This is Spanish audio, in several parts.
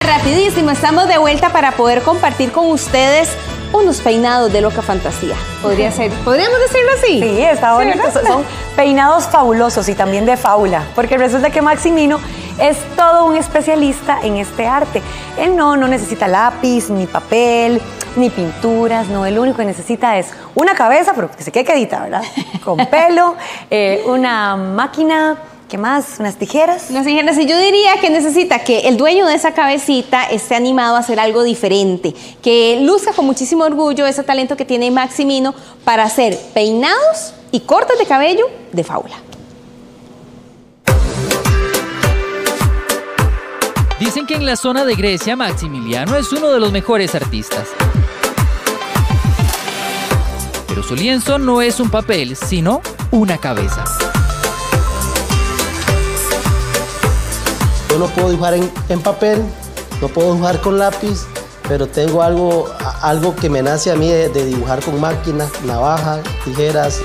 Rapidísimo, estamos de vuelta para poder compartir con ustedes unos peinados de loca fantasía. Podría ser, ¿podríamos decirlo así? Sí, está bonito. Sí, son peinados fabulosos y también de fábula, porque resulta que Maximino es todo un especialista en este arte. Él no necesita lápiz, ni papel, ni pinturas, no, él lo único que necesita es una cabeza, pero que se quede quedita, ¿verdad? Con pelo, una máquina, ¿qué más? Unas tijeras. Unas tijeras, y yo diría que necesita que el dueño de esa cabecita esté animado a hacer algo diferente, que luzca con muchísimo orgullo ese talento que tiene Maximino para hacer peinados y cortes de cabello de fábula. Dicen que en la zona de Grecia, Maximiliano es uno de los mejores artistas. Pero su lienzo no es un papel, sino una cabeza. Yo no puedo dibujar en papel, no puedo dibujar con lápiz, pero tengo algo que me nace a mí de dibujar con máquinas, navajas, tijeras.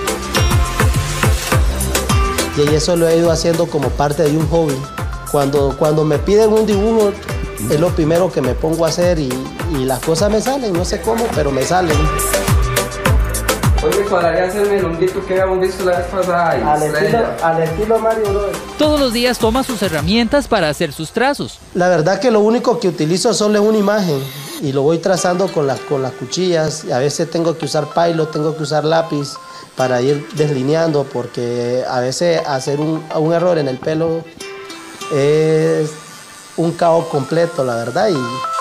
Y eso lo he ido haciendo como parte de un hobby. Cuando me piden un dibujo, es lo primero que me pongo a hacer y las cosas me salen, no sé cómo, pero me salen. Hoy me cuadraría hacerme el honguito que habíamos visto la vez pasada. Al estilo Mario Bros. Todos los días toma sus herramientas para hacer sus trazos. La verdad que lo único que utilizo solo es una imagen y lo voy trazando con las cuchillas. A veces tengo que usar pailo, tengo que usar lápiz para ir deslineando, porque a veces hacer un error en el pelo es un caos completo, la verdad.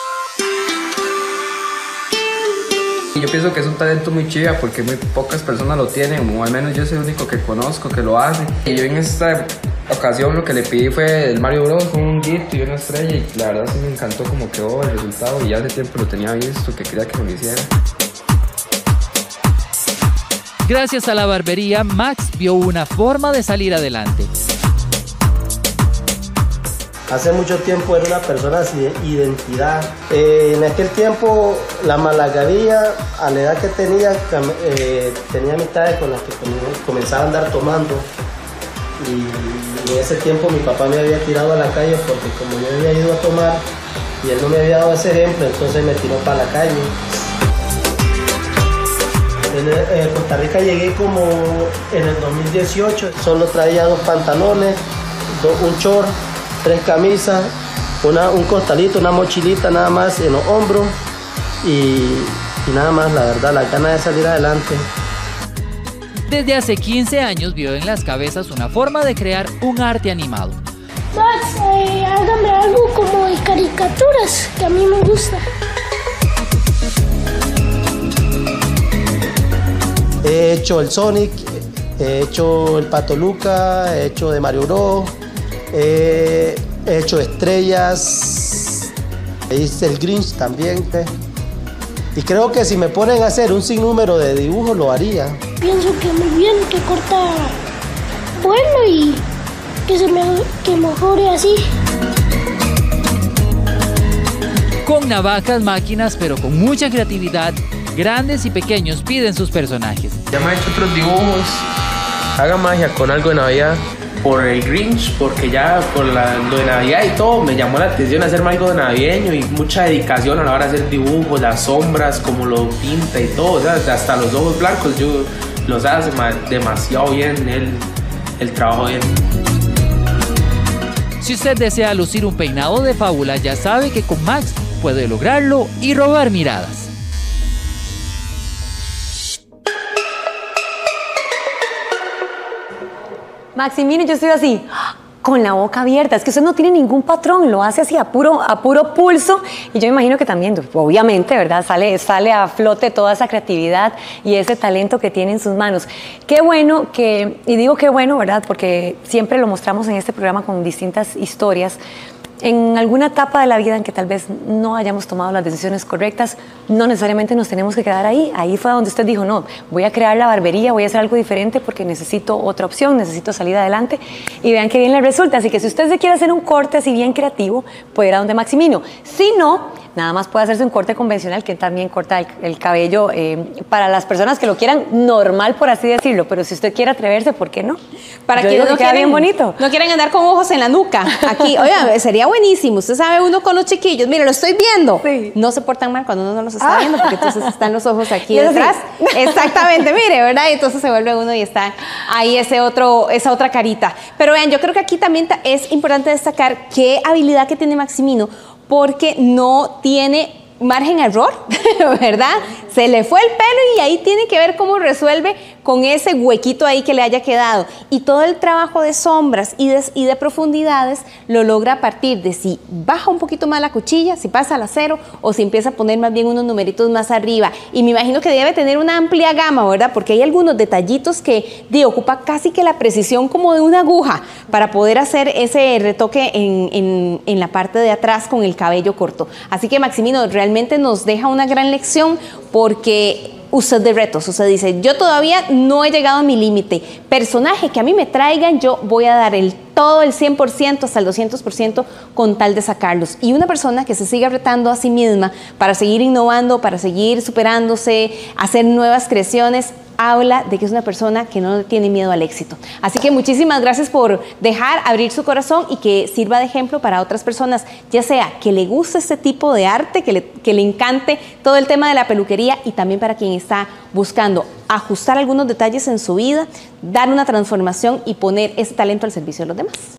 Y yo pienso que es un talento muy chiva porque muy pocas personas lo tienen, o al menos yo soy el único que conozco que lo hace. Y yo en esta ocasión lo que le pedí fue el Mario Bros, un honguito y una estrella, y la verdad sí me encantó como quedó el resultado, y ya hace tiempo lo tenía visto, que quería que me lo hiciera. Gracias a la barbería, Max vio una forma de salir adelante. Hace mucho tiempo era una persona sin identidad. En aquel tiempo la malagadía, a la edad que tenía amistades con las que comenzaba a andar tomando. Y en ese tiempo mi papá me había tirado a la calle porque como yo había ido a tomar y él no me había dado ese ejemplo, entonces me tiró para la calle. En Costa Rica llegué como en el 2018. Solo traía 2 pantalones, un short, 3 camisas, un costalito, una mochilita nada más en los hombros y nada más, la verdad, la gana de salir adelante. Desde hace 15 años vio en las cabezas una forma de crear un arte animado. Max, hágame algo como de caricaturas, que a mí me gusta. He hecho el Sonic, he hecho el Pato Luca, he hecho de Mario Bros. He hecho estrellas, hice el Grinch también. Y creo que si me ponen a hacer un sinnúmero de dibujos lo haría. Pienso que muy bien, que corta bueno y que mejore así. Con navajas, máquinas, pero con mucha creatividad, grandes y pequeños piden sus personajes. Ya me ha hecho otros dibujos. Haga magia con algo de Navidad. Por el Grinch, porque ya por lo de Navidad y todo me llamó la atención hacerme algo de navideño y mucha dedicación a la hora de hacer dibujos, las sombras, como lo pinta y todo, o sea, hasta los ojos blancos yo los hace demasiado bien el trabajo de él. Si usted desea lucir un peinado de fábula, ya sabe que con Max puede lograrlo y robar miradas. Maximino, yo estoy así, con la boca abierta. Es que usted no tiene ningún patrón, lo hace así a puro pulso. Y yo me imagino que también, obviamente, ¿verdad? Sale a flote toda esa creatividad y ese talento que tiene en sus manos. Qué bueno y digo qué bueno, ¿verdad? Porque siempre lo mostramos en este programa con distintas historias. En alguna etapa de la vida en que tal vez no hayamos tomado las decisiones correctas, no necesariamente nos tenemos que quedar ahí. Ahí fue donde usted dijo, no, voy a crear la barbería, voy a hacer algo diferente porque necesito otra opción, necesito salir adelante. Y vean qué bien le resulta. Así que si usted se quiere hacer un corte así bien creativo, puede ir a donde Maximino. Si no, nada más puede hacerse un corte convencional, que también corta el cabello para las personas que lo quieran normal, por así decirlo, pero si usted quiere atreverse, ¿por qué no? Para Yo que digo no queda quieren, bien bonito. no quieren andar con ojos en la nuca. Aquí, oiga, sería buenísimo. Usted sabe, uno con los chiquillos, mire, lo estoy viendo. Sí. No se portan mal cuando uno no los está viendo, porque entonces están los ojos aquí Y eso detrás. sí. Exactamente, mire, ¿verdad? Y entonces se vuelve uno y está ahí esa otra carita. Pero vean, yo creo que aquí también es importante destacar qué habilidad que tiene Maximino, porque no tiene margen a error, ¿verdad? Se le fue el pelo y ahí tiene que ver cómo resuelve con ese huequito ahí que le haya quedado. Y todo el trabajo de sombras y de profundidades lo logra a partir de si baja un poquito más la cuchilla, si pasa al acero o si empieza a poner más bien unos numeritos más arriba. Y me imagino que debe tener una amplia gama, ¿verdad? Porque hay algunos detallitos que ocupa casi que la precisión como de una aguja para poder hacer ese retoque en la parte de atrás con el cabello corto. Así que Maximino realmente nos deja una gran lección, porque usted de retos, usted dice, yo todavía no he llegado a mi límite, personaje que a mí me traigan, yo voy a dar todo el 100% hasta el 200% con tal de sacarlos. Y una persona que se siga retando a sí misma para seguir innovando, para seguir superándose, hacer nuevas creaciones, habla de que es una persona que no tiene miedo al éxito. Así que muchísimas gracias por abrir su corazón y que sirva de ejemplo para otras personas, ya sea que le guste este tipo de arte, que le encante todo el tema de la peluquería, y también para quien está buscando ajustar algunos detalles en su vida, dar una transformación y poner ese talento al servicio de los demás.